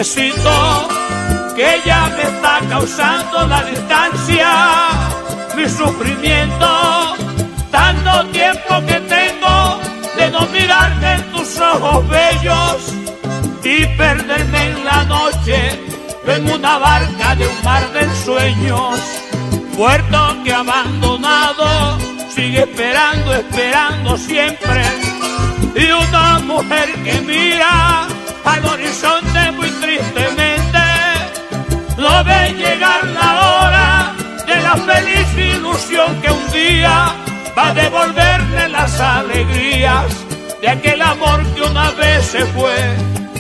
besito que ya me está causando la distancia, mi sufrimiento, tanto tiempo que tengo de no mirarte en tus ojos bellos y perderme en la noche en una barca de un mar de sueños. Puerto que abandonado sigue esperando, esperando siempre, y una mujer que mira al horizonte muy tristemente, no ve llegar la hora de la feliz ilusión que un día va a devolverle las alegrías de aquel amor que una vez se fue.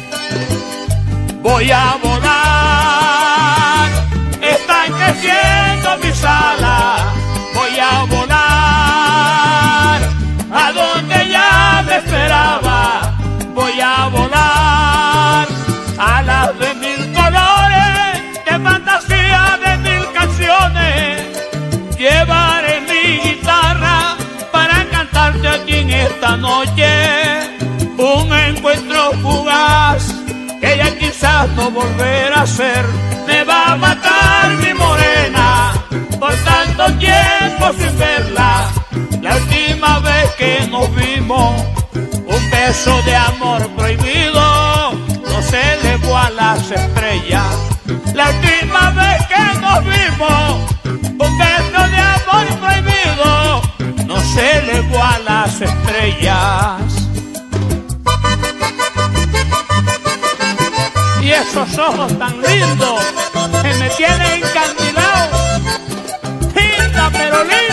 Voy a volar, están creciendo mis alas, voy a volar a donde ya me esperaba, voy a volar a las de mil colores, de fantasía de mil canciones. Llevaré mi guitarra para cantarte aquí en esta noche un encuentro fugaz que ya quizás no volverá a ser. Me va a matar mi morena por tanto tiempo sin verla. La última vez que nos vimos, un beso de amor prohibido no se elevó a las estrellas. La última vez que nos vimos, un beso de amor prohibido no se elevó a las estrellas. Y esos ojos tan lindos que me tienen encandilado, linda pero linda.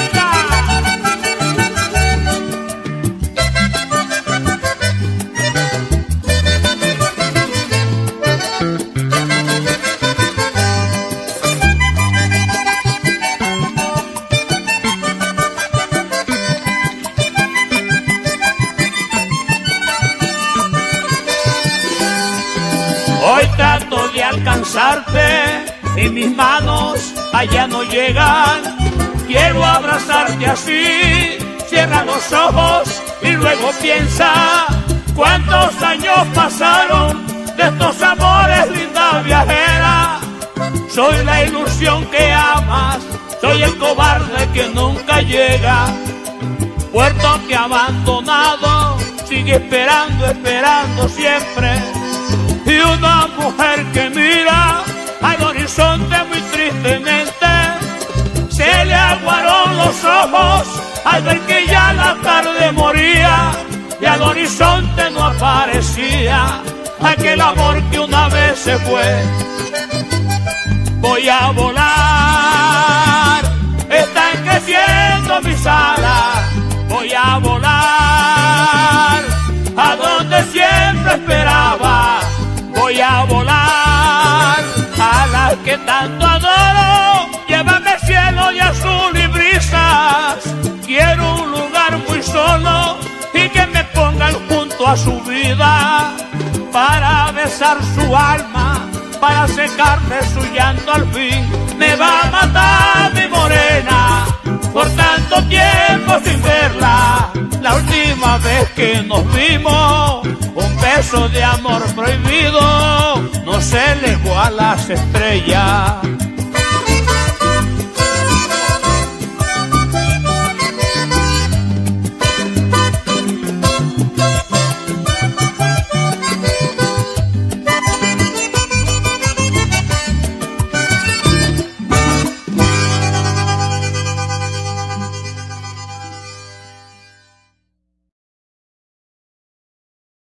Hoy trato de alcanzarte y mis manos allá no llegan. Quiero abrazarte así, cierra los ojos y luego piensa cuántos años pasaron de estos amores, linda viajera. Soy la ilusión que amas, soy el cobarde que nunca llega. Puerto que abandonado sigue esperando, esperando siempre. Y una mujer que mira al horizonte muy tristemente, se le aguaron los ojos al ver que ya la tarde moría y al horizonte no aparecía aquel amor que una vez se fue. Voy a volar, están creciendo mis alas, voy a volar a donde siempre esperaba. Voy a volar a las que tanto adoro, llévame al cielo y azul y brisas. Quiero un lugar muy solo y que me pongan junto a su vida, para besar su alma, para secarle su llanto al fin. Me va a matar mi morena por tanto tiempo sin verla. La última vez que nos vimos, un beso de amor prohibido no se elevó a las estrellas.